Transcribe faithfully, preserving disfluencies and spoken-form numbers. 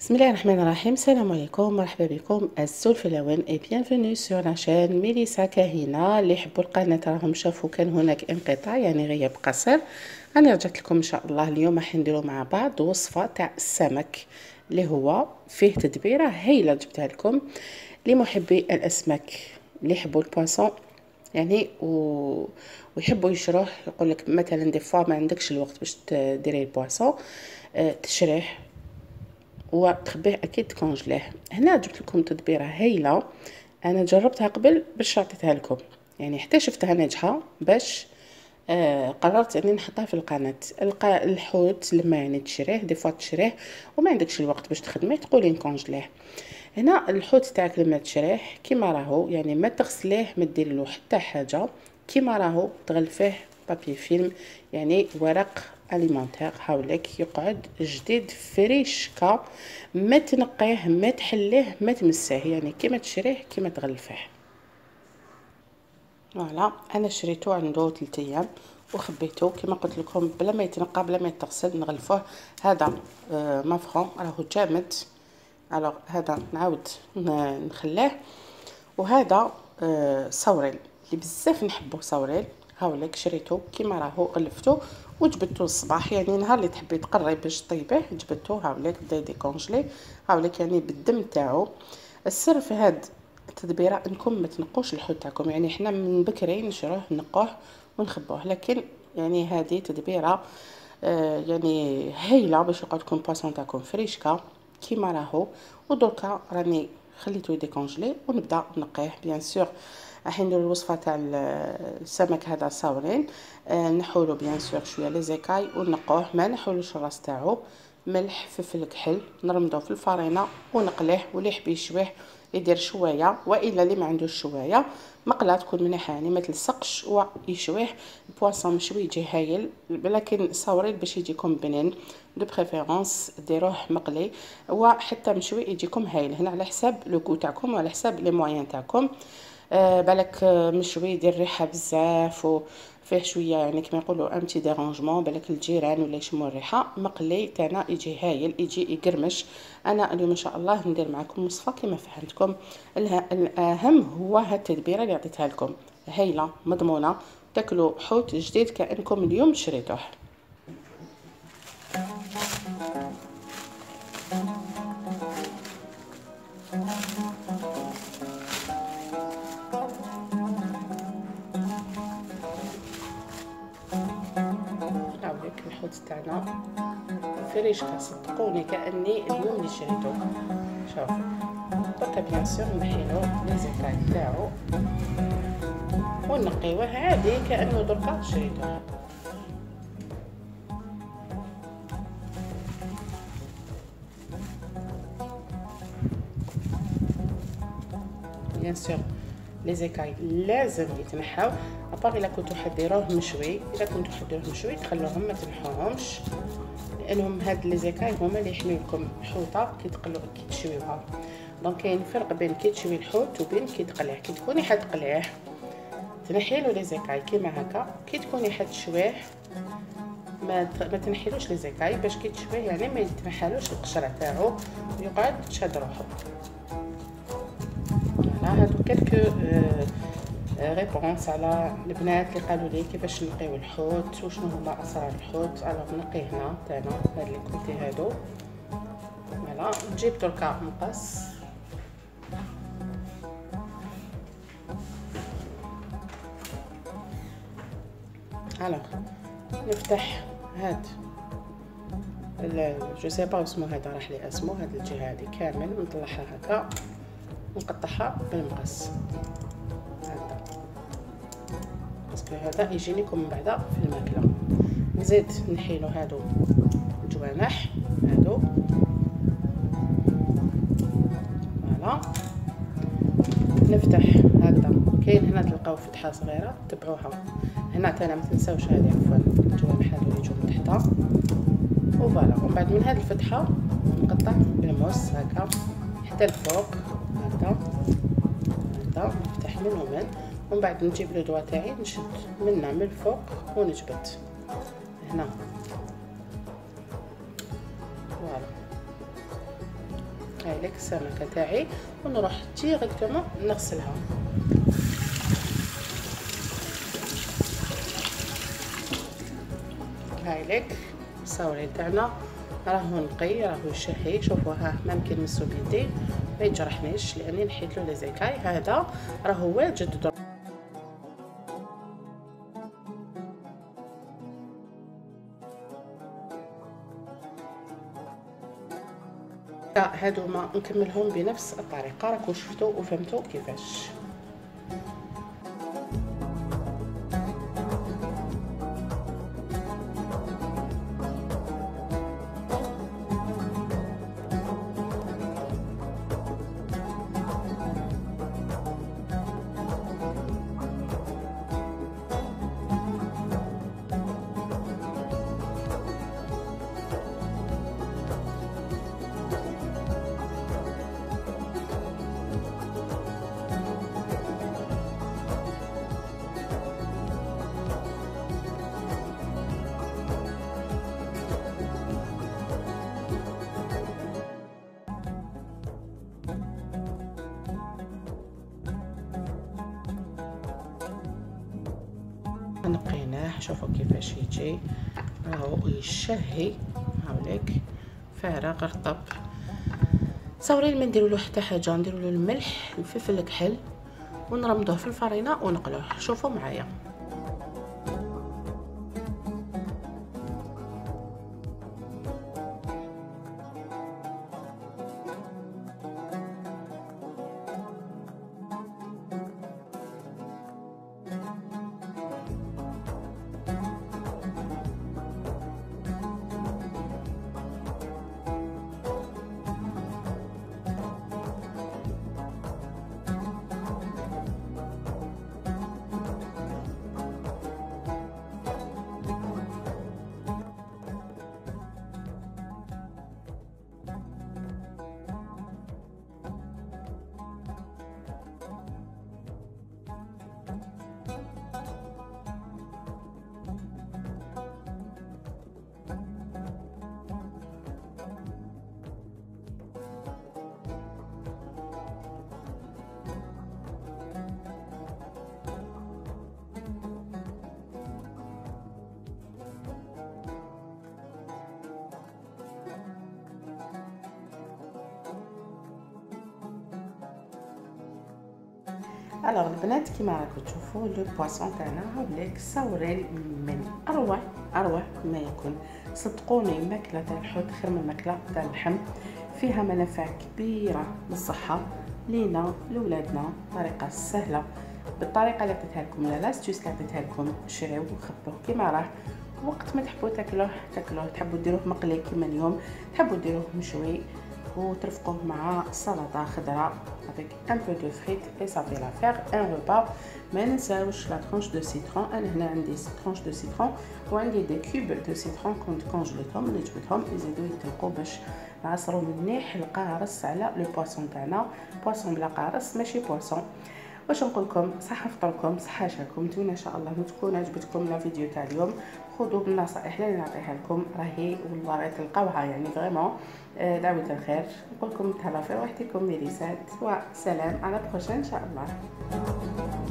بسم الله الرحمن الرحيم. السلام عليكم، مرحبا بكم السلفلوين اي بيانفوني سور لاشين ميليسا كاهنه. اللي يحبوا القناه راهم شافوا كان هناك انقطاع، يعني غياب قصير. انا رجعت لكم ان شاء الله. اليوم راح نديروا مع بعض وصفه تاع السمك اللي هو فيه تدبيره هايله جبتها لكم لمحبي الاسماك اللي يحبوا البواسون يعني و... ويحبوا يشروه. يقول لك مثلا دي فوا ما عندكش الوقت باش ديري البواسون، أه تشريه وتخبيه اكيد تكونجليه. هنا جبت لكم تدبيره هايله، انا جربتها قبل باش عطيتها لكم، يعني حتى شفتها ناجحه باش آه قررت اني نحطها في القناه. الحوت لما يعني تشريه دي فوا تشريه وما عندكش الوقت باش تخدميه تقولي نكونجليه. هنا الحوت تاعك لما تشريه كيما راهو، يعني ما تغسليه ما دير له حتى حاجه، كيما راهو تغلفيه بابي فيلم يعني ورق اليمونتير هاوليك يقعد جديد فريشكا، ما تنقيه ما تحليه ما تمسيه، يعني كيما تشريه كيما تغلفيه. فوالا انا شريته عنده ثلاثة ايام وخبيته كما قلت لكم بلا ما يتنقى بلا ما يتغسل نغلفوه. هذا آه مافخون راهو جامد. الوغ هذا نعاود نخليه. وهذا آه صوريل اللي بزاف نحبو صوريل هاوليك شريته كيما راهو غلفته وجبدته الصباح، يعني نهار اللي تحبي تقري باش طيبيه جبدته هاوليك بدا ديكونجلي هاوليك يعني بالدم تاعو. السر في هاد التدبيره انكم ما تنقوش الحوت تاعكم، يعني حنا من بكري نشروه نقوه ونخبوه، لكن يعني هذه تدبيره آه يعني هايله باش يقعد لكم باسون تاعكم فريشكا كيما راهو. ودركا راني خليته يديكونجلي ونبدا نقيه. بيان سور راح ندير الوصفه تاع السمك هذا صاورين، آه نحولو بيان سور شويه لي زيكاي ونقوه، ما نحولوش الراس تاعو، ملح فلفل كحل نرمدوه في الفرينه ونقليه، واللي يحب يشويه يدير شويه، والا اللي ما عندوش شويه مقله تكون مليحه يعني ما تلصقش ويشويه. البواسون مشوي يجي هايل، لكن صوريل باش يجيكم بنين دو بريفيرونس ديروه مقلي، وحتى مشوي يجيكم هايل. هنا على حساب لو كو تاعكم وعلى حساب لي موين تاعكم. آه بالك مشوي يدير ريحه بزاف وفيه شويه يعني كما يقولوا امتي ديرانجمون، بالك الجيران ولا يشموا الريحه. مقلي تاعنا يجي هايل يجي يقرمش. انا اليوم ان شاء الله ندير معكم وصفه كما فهمتكم. الاهم هو هاد التدبيره اللي عطيتها لكم هايله مضمونه، تاكلوا حوت جديد كانكم اليوم شريتوه. هاوليك الحوت تاعنا فريشكا صدقوني كاني اليوم اللي شريته. شوف دركا بيان سور نحيلو لي زيكاي تاعو ونقيوه عادي كانه دركا شريته. بيان سور لي زيكاي لازم يتنحاو، ابار الا كنتو حديروه مشوي، الا كنتو حديروه مشوي تخلوهم ما تنحوهمش، لانهم هاد لي زيكاي هما اللي يحميو لكم الحوطه كي تقلو كي تشويوها. دونك كاين فرق بين كي تشوي الحوت وبين كي تقليه. كي تكوني حتقليه تنحيلو لي زيكاي كيما هكا، كي تكوني حتشويه ما ما تنحيلوش لي زيكاي باش كي تشويه يعني ما يتنحالوش القشره تاعو ويقعد تشاد روحو. هادو كلكو ريبونس على البنات اللي قالوا لي كيفاش نقيو الحوت وشنو هما اسرار الحوت. الوغ نقيه هنا تاعنا هاد لي كوتي هادو. فوالا نجيب دركا مقص الوغ نفتح هاد جو سي با اسمو هذا راح لي اسمو هاد الجهه هادي كامل نطلعها هكا ونقطعها بالمقص هكذا باسكو هذا يجينيكم من بعد في الماكله. نزيد نحيلو هادو الجوانح هادو. فوالا نفتح هكذا. كاين هنا تلقاو فتحه صغيره تبعوها هنا تانا ما تنساوش هذه عفوا الجوانح هادو يجوا من تحت. وفوالا ومن بعد من هذه الفتحه نقطع بالموس هكا حتى الفوق هكذا هكذا نفتح من ومن، ومن بعد نجيب لو دوا تاعي نشد منها من الفوق ونجبد هنا. فوالا هاي لك السمكه تاعي ونروح ديريكتومون نغسلها. هاي لك الصوري تاعنا راهو نقي راهو يشهي. شوفوا ها ما يمكن نمسو بيدي ما يجرحنيش لاني نحيت له لي زيكاي. هذا راهو واجد. هادو ما نكملهم بنفس الطريقه. راكم شفتوا وفهمتوا كيفاش. نقيناه شوفوا كيفاش يجي راهو يشهي. هاوليك فارغ رطب. صوري ما نديرولو حتى حاجه، نديرولو الملح الفلفل الكحل ونرمضوه في الفرينه ونقلوه. شوفوا معايا. الوغ البنات كيما راكم تشوفوا لو بواسون تاعنا هاوليك صورين من اروع اروع ما يكون. صدقوني الماكله تاع الحوت خير من الماكله تاع اللحم، فيها منافع كبيره للصحه لينا لولادنا. طريقه سهله بالطريقه اللي عطيتها لكم، لا لاستيوس اللي عطيتها لكم. شريوه وخبوه كيما راه. وقت ما تحبوا تاكلوه تاكلوه، تحبوا ديروه مقلي كيما اليوم، تحبوا ديروه مشوي وترفقوه مع سلطه خضراء avec un peu de frites et ça fait l'affaire un repas. ما ننساوش لا ترونش دو سيترون. انا هنا عندي ترونش دو سيترون وعندي دي كوب دو سيترون كنت كونجليتهم اللي جبتهم يزيدوا يتلقوا باش نعصروا مليح القارص على لو بواسون تاعنا. بواسون بلا قارص ماشي بواسون. واش نقول لكم صحه فطركم صحه عشاكم. نتمنى ان شاء الله تكون عجبتكم لا فيديو تاع اليوم. خذوا بالنصائح اللي نعطيها لكم راهي والله تلقاوها يعني فريمون. دعوه الخير. نقول لكم تهلاو في روحكم ميريسات وسلام. على بروشين ان شاء الله.